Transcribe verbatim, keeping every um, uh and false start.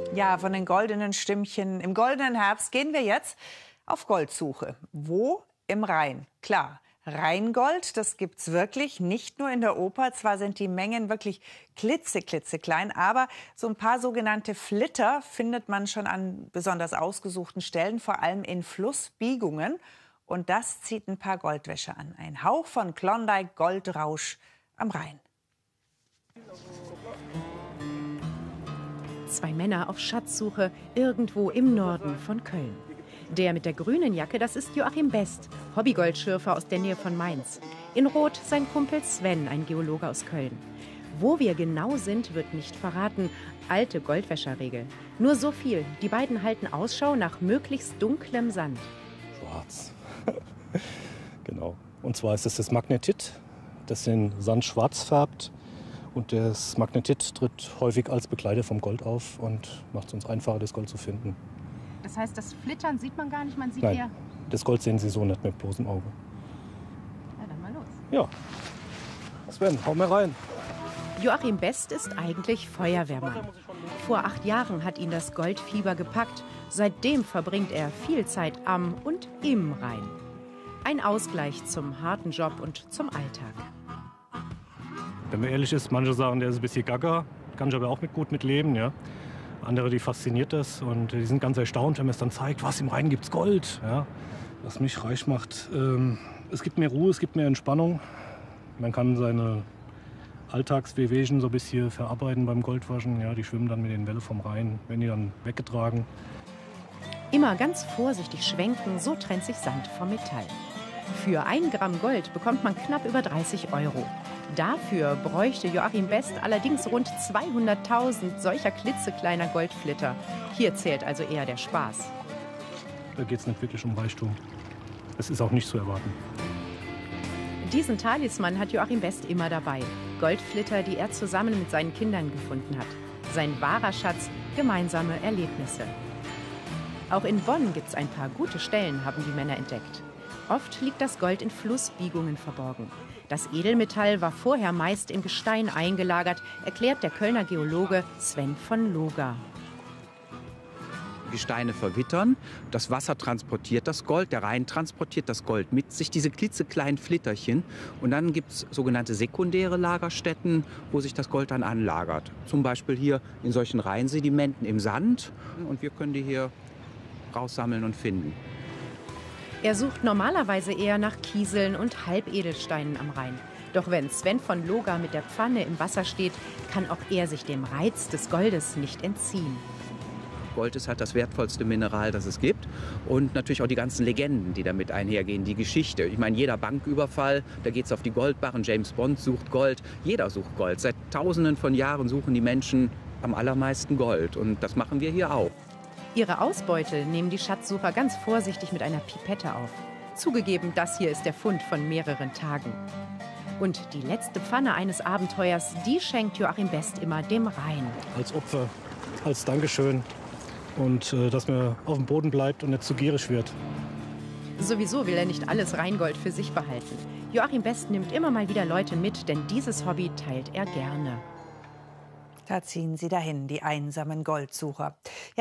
Ja, von den goldenen Stimmchen im goldenen Herbst gehen wir jetzt auf Goldsuche. Wo? Im Rhein. Klar, Rheingold, das gibt's wirklich, nicht nur in der Oper. Zwar sind die Mengen wirklich klitzeklitzeklein, aber so ein paar sogenannte Flitter findet man schon an besonders ausgesuchten Stellen, vor allem in Flussbiegungen. Und das zieht ein paar Goldwäsche an. Ein Hauch von Klondike Goldrausch am Rhein. Zwei Männer auf Schatzsuche irgendwo im Norden von Köln. Der mit der grünen Jacke, das ist Joachim Best, Hobbygoldschürfer aus der Nähe von Mainz. In Rot sein Kumpel Sven, ein Geologe aus Köln. Wo wir genau sind, wird nicht verraten. Alte Goldwäscherregel. Nur so viel. Die beiden halten Ausschau nach möglichst dunklem Sand. Schwarz. Genau. Und zwar ist es das Magnetit, das den Sand schwarz färbt. Und das Magnetit tritt häufig als Begleiter vom Gold auf und macht es uns einfacher, das Gold zu finden. Das heißt, das Flittern sieht man gar nicht, man sieht Nein, eher... das Gold sehen Sie so nicht mit bloßem Auge. Ja, dann mal los. Ja. Sven, hau mal rein. Joachim Best ist eigentlich Feuerwehrmann. Vor acht Jahren hat ihn das Goldfieber gepackt. Seitdem verbringt er viel Zeit am und im Rhein. Ein Ausgleich zum harten Job und zum Alltag. Wenn man ehrlich ist, manche sagen, der ist ein bisschen gaga. Kann ich aber auch mit gut mitleben, ja. Andere, die fasziniert das und die sind ganz erstaunt, wenn man es dann zeigt, was im Rhein gibt's Gold. Ja. Was mich reich macht, ähm, es gibt mehr Ruhe, es gibt mehr Entspannung. Man kann seine Alltagswehwehchen so ein bisschen verarbeiten beim Goldwaschen. Ja, die schwimmen dann mit den Wellen vom Rhein, werden die dann weggetragen. Immer ganz vorsichtig schwenken, so trennt sich Sand vom Metall. Für ein Gramm Gold bekommt man knapp über dreißig Euro. Dafür bräuchte Joachim Best allerdings rund zweihunderttausend solcher klitzekleiner Goldflitter. Hier zählt also eher der Spaß. Da geht es nicht wirklich um Reichtum. Es ist auch nicht zu erwarten. Diesen Talisman hat Joachim Best immer dabei. Goldflitter, die er zusammen mit seinen Kindern gefunden hat. Sein wahrer Schatz, gemeinsame Erlebnisse. Auch in Bonn gibt es ein paar gute Stellen, haben die Männer entdeckt. Oft liegt das Gold in Flussbiegungen verborgen. Das Edelmetall war vorher meist im Gestein eingelagert, erklärt der Kölner Geologe Sven von Loga. Gesteine verwittern, das Wasser transportiert das Gold, der Rhein transportiert das Gold mit sich, diese klitzekleinen Flitterchen. Und dann gibt es sogenannte sekundäre Lagerstätten, wo sich das Gold dann anlagert. Zum Beispiel hier in solchen Rheinsedimenten im Sand. Und wir können die hier raussammeln und finden. Er sucht normalerweise eher nach Kieseln und Halbedelsteinen am Rhein. Doch wenn Sven von Loga mit der Pfanne im Wasser steht, kann auch er sich dem Reiz des Goldes nicht entziehen. Gold ist halt das wertvollste Mineral, das es gibt. Und natürlich auch die ganzen Legenden, die damit einhergehen, die Geschichte. Ich meine, jeder Banküberfall, da geht es auf die Goldbarren. James Bond sucht Gold, jeder sucht Gold. Seit Tausenden von Jahren suchen die Menschen am allermeisten Gold. Und das machen wir hier auch. Ihre Ausbeute nehmen die Schatzsucher ganz vorsichtig mit einer Pipette auf. Zugegeben, das hier ist der Fund von mehreren Tagen. Und die letzte Pfanne eines Abenteuers, die schenkt Joachim Best immer dem Rhein. Als Opfer, als Dankeschön und äh, dass man auf dem Boden bleibt und nicht zu gierig wird. Sowieso will er nicht alles Rheingold für sich behalten. Joachim Best nimmt immer mal wieder Leute mit, denn dieses Hobby teilt er gerne. Da ziehen sie dahin, die einsamen Goldsucher. Ja.